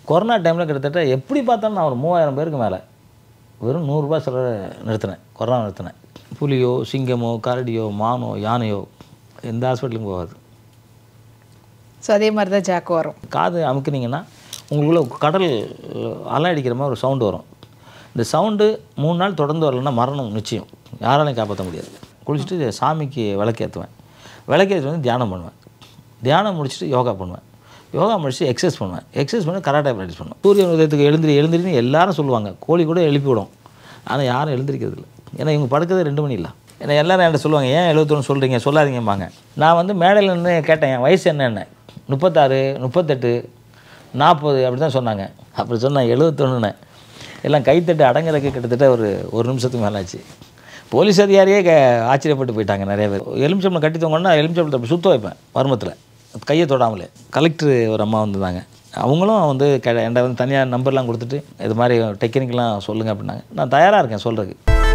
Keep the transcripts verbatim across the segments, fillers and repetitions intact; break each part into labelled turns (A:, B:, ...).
A: Corona டைமில் கிட்டத்தட்ட எப்படி பார்த்தாலும் நான் ஒரு மூவாயிரம் பேருக்கு மேலே வெறும் நூறுரூபா செலவு நிறுத்தினேன். கொரோனா நிறுத்தினேன். புலியோ சிங்கமோ கரடியோ மானோ யானையோ எந்த ஹாஸ்பிட்டலுக்கும் போகாது.
B: ஸோ அதே மாதிரி தான் ஜாக்குவாரும்.
A: காது அமுக்குனீங்கன்னா உங்களுக்குள்ள கடல் அலை அடிக்கிற மாதிரி ஒரு சவுண்டு வரும். இந்த சவுண்டு மூணு நாள் தொடர்ந்து வரலைன்னா மரணம் நிச்சயம், யாராலையும் காப்பாற்ற முடியாது. குளிச்சுட்டு சாமிக்கு விளக்கேற்றுவேன். விளக்கேற்றி வந்து தியானம் பண்ணுவேன். தியானம் முடிச்சுட்டு யோகா பண்ணுவேன். யோகா முடிச்சுட்டு எக்ஸசைஸ் பண்ணுவேன். எக்ஸசைஸ் பண்ணி கராட்டே ப்ராக்டிஸ் பண்ணுவேன். சூரியன் உதயத்துக்கு எழுந்திரி எழுந்திரின்னு எல்லாரும் சொல்லுவாங்க. கோழி கூட எழுப்பி விடும். ஆனால் யாரும் எழுந்திரிக்கிறது இல்லை. ஏன்னா இவங்க படுக்கிறது ரெண்டு மணி இல்லை. ஏன்னா எல்லோரும் என்கிட்ட சொல்லுவாங்க, ஏன் எழுபத்தொன்று சொல்கிறீங்க, சொல்லாதீங்கம்பாங்க. நான் வந்து மேடையில் நின்று கேட்டேன், என் வயசு என்ன என்ன முப்பத்தாறு முப்பத்தெட்டு நாற்பது அப்படி தான் சொன்னாங்க. அப்படி சொன்னேன் எழுபத்தொன்னுன்னு. எல்லாம் கைத்தட்டு அடங்குறதுக்கு கிட்டத்தட்ட ஒரு ஒரு நிமிஷத்துக்கு மேலே ஆச்சு. போலீஸ் அதிகாரியே க ஆச்சரியப்பட்டு போயிட்டாங்க நிறைய பேர். எலுமிச்சம்பளம் கட்டி தோங்கன்னா எலுமிச்சம்பளத்தை அப்படி சுற்ற வைப்பேன் மர்மத்தில், கையை தொடாமலே. கலெக்டர் ஒரு அம்மா வந்திருந்தாங்க. அவங்களும் வந்து க என்கிட்ட வந்து தனியாக நம்பர்லாம் கொடுத்துட்டு இது மாதிரி டெக்னிக்கெலாம் சொல்லுங்கள் அப்படின்னாங்க. நான் தயாராக இருக்கேன் சொல்கிறதுக்கு.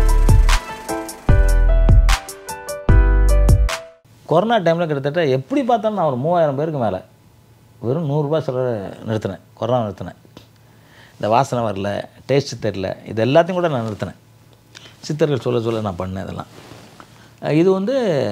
A: கொரோனா டைமில் கிட்டத்தட்ட எப்படி பார்த்தாலும் நான் ஒரு மூவாயிரம் பேருக்கு மேலே வெறும் நூறுரூபா செலவு நிறுத்தினேன். கொரோனா நிறுத்தினேன். இந்த வாசனை வரல, டேஸ்ட்டு தெரில, இது எல்லாத்தையும் கூட நான் நிறுத்தினேன். சித்தர்கள் சொல்ல சொல்ல நான் பண்ணேன் இதெல்லாம். இது வந்து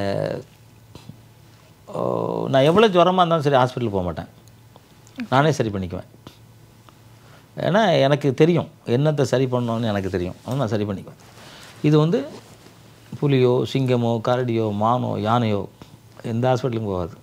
A: நான் எவ்வளோ ஜுரமாக இருந்தாலும் சரி ஹாஸ்பிட்டலுக்கு போக மாட்டேன். நானே சரி பண்ணிக்குவேன். ஏன்னா எனக்கு தெரியும் என்னத்தை சரி பண்ணணும்னு எனக்கு தெரியும். அதனால் நான் சரி பண்ணிக்குவேன். இது வந்து புலியோ சிங்கமோ கரடியோ மானோ யானையோ எந்த ஹாஸ்பிட்டலுக்கும் போகாது.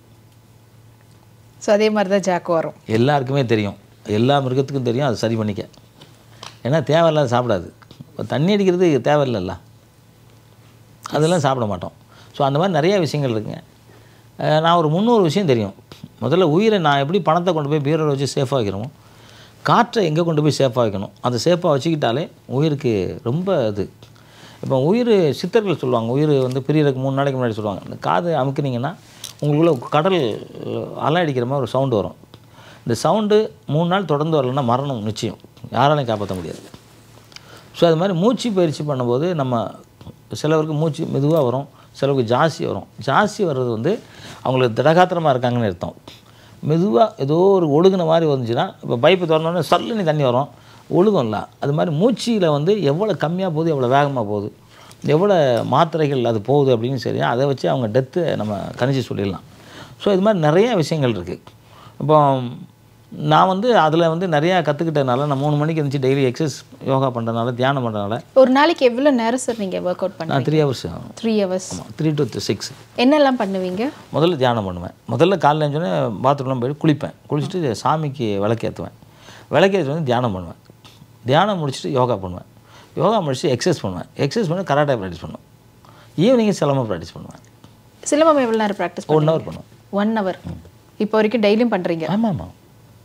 B: ஸோ அதே மாதிரி தான் ஜாக்குவாரும்.
A: எல்லாருக்குமே தெரியும், எல்லா மிருகத்துக்கும் தெரியும் அது சரி பண்ணிக்க. ஏன்னா தேவையில்லாத சாப்பிடாது. தண்ணி அடிக்கிறது தேவையில்லைல்ல, அதெல்லாம் சாப்பிட மாட்டோம். ஸோ அந்த மாதிரி நிறையா விஷயங்கள் இருக்குங்க. நான் ஒரு முந்நூறு விஷயம் தெரியும். முதல்ல உயிரை நான் எப்படி பணத்தை கொண்டு போய் பீரோவில் வச்சு சேஃபாக வைக்கிறோமோ, காற்றை எங்கே கொண்டு போய் சேஃபாக வைக்கணும், அதை சேஃபாக வச்சுக்கிட்டாலே உயிருக்கு ரொம்ப இது. இப்போ உயிர் சித்தர்கள் சொல்லுவாங்க, உயிர் வந்து பிரியறதுக்கு மூணு நாளைக்கு முன்னாடி சொல்லுவாங்க, இந்த காது அமுக்குனீங்கன்னா உங்களுக்குள்ள கடல் அலை அடிக்கிற மாதிரி ஒரு சவுண்டு வரும். இந்த சவுண்டு மூணு நாள் தொடர்ந்து வரலைன்னா மரணம் நிச்சயம், யாராலையும் காப்பாற்ற முடியாது. ஸோ அது மாதிரி மூச்சு பயிற்சி பண்ணும்போது நம்ம சிலவருக்கு மூச்சு மெதுவாக வரும், சிலருக்கு ஜாஸ்தி வரும். ஜாஸ்தி வர்றது வந்து அவங்களுக்கு திடகாத்திரமாக இருக்காங்கன்னு அர்த்தம். மெதுவாக ஏதோ ஒரு ஒழுகுன மாதிரி வந்துச்சுன்னா, இப்போ பைப்பு திறந்தோடனே சல்லுன்னு தண்ணி வரும், ஒழுகும்ல. அது மாதிரி மூச்சியில் வந்து எவ்வளோ கம்மியாக போகுது, எவ்வளோ வேகமாக போகுது, எவ்வளோ மாத்திரைகள் அது போகுது அப்படின்னு சரி, அதை வச்சு அவங்க டெத்து நம்ம கணிச்சு சொல்லிடலாம். ஸோ இது மாதிரி நிறையா விஷயங்கள் இருக்குது. இப்போ நான் வந்து அதில் வந்து நிறையா கற்றுக்கிட்டதுனால நான் மூணு மணிக்கு இருந்துச்சு டெய்லி எக்ஸசைஸ் யோகா பண்ணுறதுனால தியானம் பண்ணுறதுனால.
B: ஒரு நாளைக்கு எவ்வளோ நேரம் சார் நீங்கள் ஒர்க் அவுட் பண்ணுவீங்க?
A: நான் த்ரீ ஹவர்ஸ்
B: த்ரீ ஹவர்ஸ்
A: ஆமாம், த்ரீ டு சிக்ஸ்.
B: என்னெல்லாம் பண்ணுவீங்க?
A: முதல்ல தியானம் பண்ணுவேன். முதல்ல காலையில் எழுந்தோடனே பாத்ரூம்லாம் போய்ட்டு குளிப்பேன். குளிச்சுட்டு சாமிக்கு விளக்கேற்றுவேன். விளக்கேற்றி வந்து தியானம் பண்ணுவேன். தியானம் முடிச்சுட்டு யோகா பண்ணுவேன். யோகா முடிச்சுட்டு எக்ஸசைஸ் பண்ணுவேன். எக்ஸசைஸ் பண்ணி கராட்டே ப்ராக்டிஸ் பண்ணுவேன். ஈவினிங் சிலம்பம் ப்ராக்டிஸ் பண்ணுவேன்.
B: சிலம்பம் எவ்வளோ நேரம் ப்ராக்டிஸ்?
A: ஒன் ஹவர் பண்ணுவேன்.
B: ஒன் ஹவர் இப்போ வரைக்கும் டெய்லியும் பண்ணுறீங்க?
A: ஆமாம் ஆமாம்.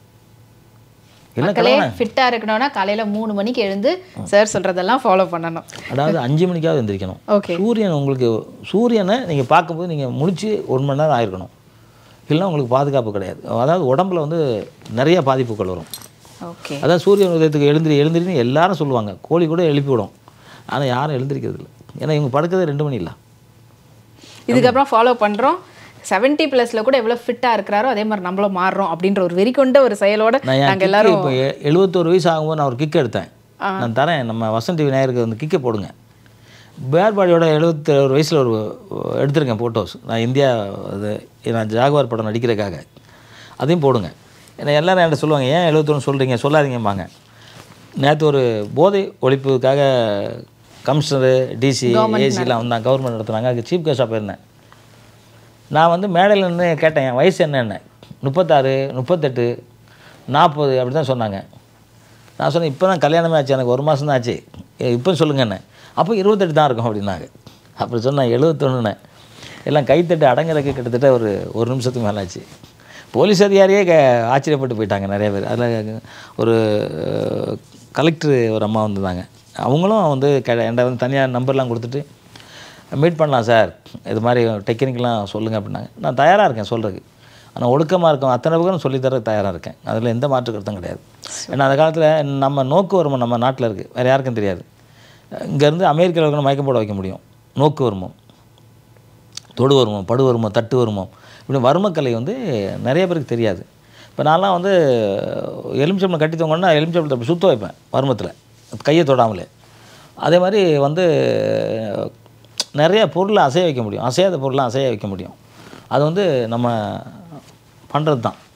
B: மக்களே ஃபிட்டாக இருக்கணும்னா காலையில் மூணு மணிக்கு எழுந்து சார் சொல்கிறதெல்லாம் ஃபாலோ பண்ணணும்.
A: அதாவது அஞ்சு மணிக்காவது எழுந்திரிக்கணும்.
B: ஓகே.
A: சூரியன் உங்களுக்கு சூரியனை நீங்கள் பார்க்கும்போது நீங்கள் முடிச்சு ஒரு மணி நேரம் ஆயிருக்கணும், இல்லைன்னா உங்களுக்கு பாதுகாப்பு கிடையாது. அதாவது உடம்புல வந்து நிறைய பாதிப்புகள் வரும்.
B: ஓகே.
A: அதான் சூரியன் உதயத்துக்கு எழுந்திரி எழுந்திரின்னு எல்லாரும் சொல்லுவாங்க. கோழி கூட எழுப்பி விடும். ஆனால் யாரும் எழுந்திரிக்கிறது இல்லை. ஏன்னா இவங்க படுக்கிறது ரெண்டு மணி இல்லை.
B: இதுக்கப்புறம் ஃபாலோ பண்ணுறோம். செவன்ட்டி ப்ளஸில் கூட எவ்வளோ ஃபிட்டாக இருக்கிறாரோ அதே மாதிரி நம்மளும் மாறுறோம் அப்படின்ற ஒரு வெறி கொண்ட ஒரு செயலோட நாங்கள் எல்லாரும்.
A: இப்போ எழுபத்தோரு வயசு ஆகும்போது நான் ஒரு கிக் எடுத்தேன். நான் தரேன், நம்ம வசந்த் விநாயகருக்கு வந்து கிக்கை போடுங்க. பேர் பாடியோட எழுபத்தி ஒரு வயசில் ஒரு எடுத்துருக்கேன் ஃபோட்டோஸ். நான் இந்தியா இது நான் ஜாகுவார் படம் நடிக்கிறதுக்காக அதையும் போடுங்க. ஏன்னா எல்லோரும் என்கிட்ட சொல்லுவாங்க, ஏன் எழுபத்தொன்று சொல்கிறீங்க, சொல்லாதீங்கம்பாங்க. நேற்று ஒரு போதை ஒழிப்புக்காக கமிஷனரு டிசி ஏசிலாம் வந்தாங்க, கவர்மெண்ட் நடத்துனாங்க. அதுக்கு சீஃப் கெஸ்டாக போயிருந்தேன். நான் வந்து மேடையில் நின்று கேட்டேன், என் வயசு என்ன என்ன முப்பத்தாறு முப்பத்தெட்டு நாற்பது அப்படி தான் சொன்னாங்க. நான் சொன்னேன், இப்போ தான் கல்யாணமே ஆச்சு, எனக்கு ஒரு மாதம் தான் ஆச்சு, இப்போ சொல்லுங்க என்ன. அப்போ இருபத்தெட்டு தான் இருக்கும் அப்படின்னாங்க. அப்படி சொன்னேன் எழுபத்தொன்னுன்னு. எல்லாம் கைத்தட்டு அடங்குறதுக்கு கிட்டத்தட்ட ஒரு ஒரு நிமிஷத்துக்கு மேலே ஆச்சு. போலீஸ் அதிகாரியே க ஆச்சரியப்பட்டு போயிட்டாங்க நிறைய பேர். அதில் ஒரு கலெக்டர் ஒரு அம்மா வந்திருந்தாங்க. அவங்களும் வந்து க என்கிட்ட வந்து தனியாக நம்பர்லாம் கொடுத்துட்டு மீட் பண்ணலாம் சார், இது மாதிரி டெக்னிக்கெலாம் சொல்லுங்கள் அப்படின்னாங்க. நான் தயாராக இருக்கேன் சொல்கிறதுக்கு. ஆனால் ஒழுக்கமாக இருக்கும் அத்தனை பேரும் சொல்லித்தர தயாராக இருக்கேன். அதில் எந்த மாற்று கருத்தும் கிடையாது. ஏன்னா அந்த காலத்தில் நம்ம நோக்கு வருமம் நம்ம நாட்டில் இருக்குது, வேறு யாருக்கும் தெரியாது. இங்கேருந்து அமெரிக்காவில் இருக்கிற மயக்கம் போட வைக்க முடியும். நோக்கு வருமம், தொடு வருமம், படு வருமம், தட்டு வருமம், இப்படி வர்மக்கலை வந்து நிறைய பேருக்கு தெரியாது. இப்போ நான்லாம் வந்து எலுமிச்சம்பழம் கட்டி தோங்கன்னா எலுமிச்சம்பழத்தை அப்படி சுற்ற வைப்பேன் வருமத்தில், கையை தொடாமலே. அதே மாதிரி வந்து நிறைய பொருளை அசைய வைக்க முடியும், அசையாத பொருளை அசைய வைக்க முடியும். அது வந்து நம்ம பண்ணுறது தான்.